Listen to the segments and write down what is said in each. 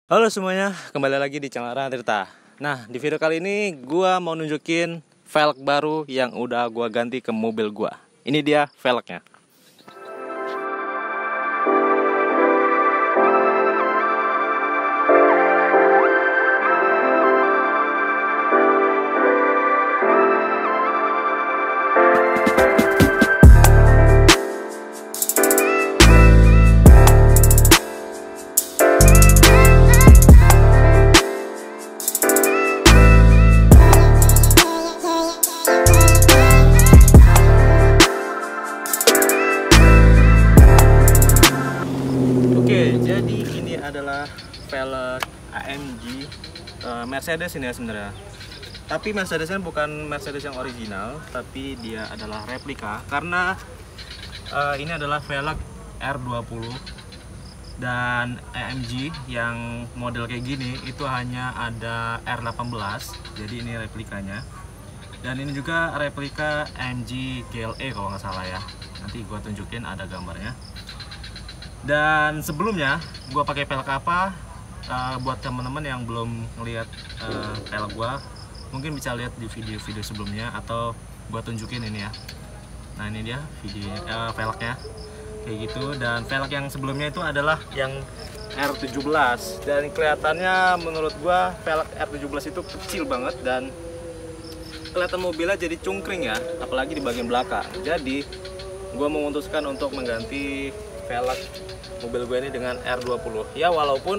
Halo semuanya, kembali lagi di channel Rana Tirta. Nah, di video kali ini gua mau nunjukin velg baru yang udah gua ganti ke mobil gua. Ini dia velgnya. Jadi ini adalah velg AMG Mercedes ini ya sebenarnya. Tapi Mercedesnya bukan Mercedes yang original, tapi dia adalah replika karena ini adalah velg R20 dan AMG yang model kayak gini itu hanya ada R18. Jadi ini replikanya. Dan ini juga replika AMG GLE kalau nggak salah ya. Nanti gua tunjukin ada gambarnya. Dan sebelumnya gue pakai velg apa, buat teman-teman yang belum ngelihat velg gue, mungkin bisa lihat di video-video sebelumnya atau gue tunjukin ini ya. Nah ini dia video velgnya kayak gitu. Dan velg yang sebelumnya itu adalah yang R17 dan kelihatannya menurut gue velg R17 itu kecil banget dan kelihatan mobilnya jadi cungkring ya, apalagi di bagian belakang. Jadi gue memutuskan untuk mengganti velg mobil gue ini dengan R20 ya, walaupun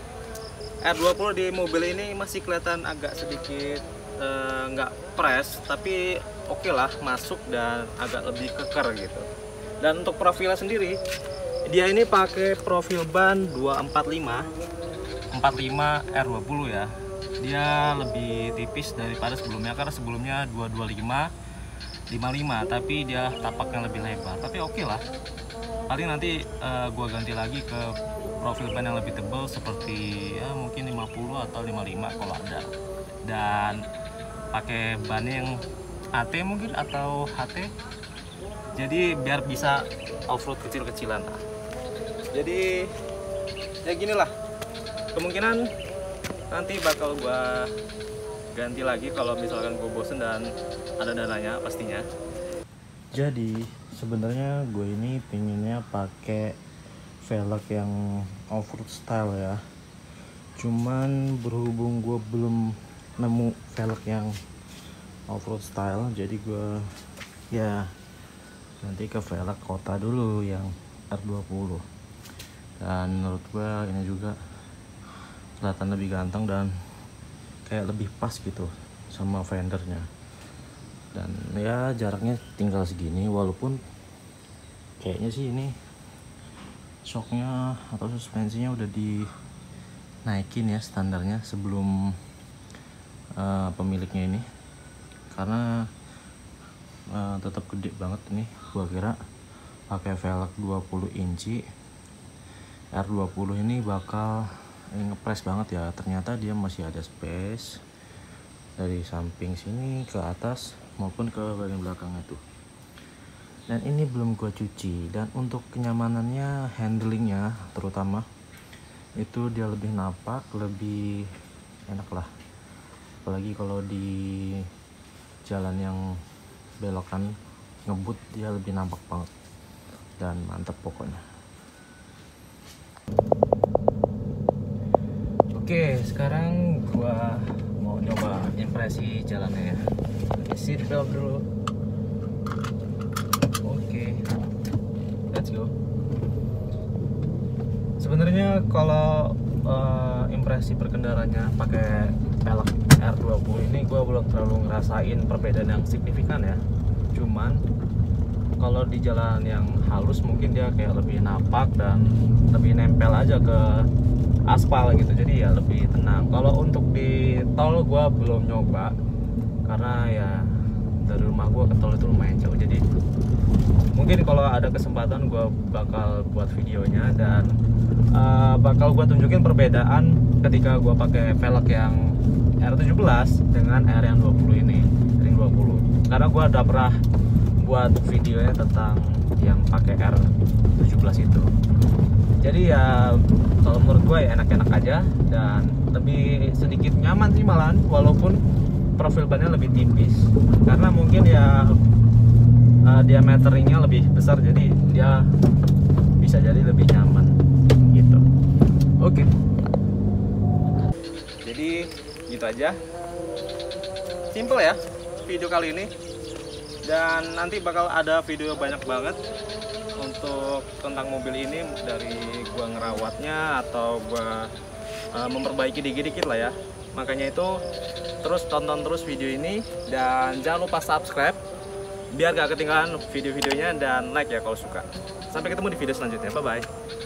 R20 di mobil ini masih kelihatan agak sedikit nggak press, tapi oke lah, masuk dan agak lebih keker gitu. Dan untuk profilnya sendiri, dia ini pakai profil ban 245 R20 ya. Dia lebih tipis daripada sebelumnya, karena sebelumnya 225 55, tapi dia tapaknya lebih lebar, tapi oke lah. Paling nanti gua ganti lagi ke profil ban yang lebih tebal seperti ya mungkin 50 atau 55 kalau ada. Dan pakai ban yang AT mungkin atau HT. Jadi biar bisa off-road kecil-kecilan lah. Jadi ya gini lah. Kemungkinan nanti bakal gua ganti lagi kalau misalkan gua bosen dan ada dananya pastinya. Jadi sebenarnya gue ini pinginnya pakai velg yang off-road style ya. Cuman berhubung gue belum nemu velg yang off-road style, jadi gue ya nanti ke velg kota dulu yang R20. Dan menurut gue ini juga kelihatan lebih ganteng dan kayak lebih pas gitu sama fendernya. Dan ya jaraknya tinggal segini, walaupun kayaknya sih ini shocknya atau suspensinya udah dinaikin ya standarnya sebelum pemiliknya ini, karena tetap gede banget nih. Gua kira pakai velg 20 inci R20 ini bakal ngepres banget ya, ternyata dia masih ada space dari samping sini ke atas maupun ke bagian belakangnya tuh. Dan ini belum gua cuci, dan untuk kenyamanannya, handlingnya terutama itu dia lebih napak, lebih enak lah, apalagi kalau di jalan yang belokan ngebut dia lebih nampak banget dan mantep pokoknya. Oke, sekarang gua mau coba impresi jalannya ya. Seat belt dulu. Oke, let's go. Sebenarnya kalau impresi berkendaranya pakai velg R20 ini gue belum terlalu ngerasain perbedaan yang signifikan ya. Cuman kalau di jalan yang halus mungkin dia kayak lebih napak dan lebih nempel aja ke aspal gitu, jadi ya lebih tenang. Kalau untuk di tol gue belum nyoba karena ya dari rumah gue ke tol itu lumayan jauh, jadi mungkin kalau ada kesempatan gue bakal buat videonya dan bakal gue tunjukin perbedaan ketika gue pakai velg yang R17 dengan R yang 20 ini, ring 20, karena gue udah pernah buat videonya tentang yang pakai R17 itu. Jadi ya kalau menurut gue ya enak-enak aja dan lebih sedikit nyaman sih malahan, walaupun profil bannya lebih tipis karena mungkin ya diameter ringnya lebih besar, jadi dia bisa jadi lebih nyaman gitu. Oke. Jadi gitu aja, simple ya video kali ini, dan nanti bakal ada video banyak banget untuk tentang mobil ini, dari gua ngerawatnya atau gua memperbaiki dikit-dikit lah ya. Makanya itu terus tonton terus video ini dan jangan lupa subscribe biar gak ketinggalan video-videonya, dan like ya kalau suka. Sampai ketemu di video selanjutnya, bye bye.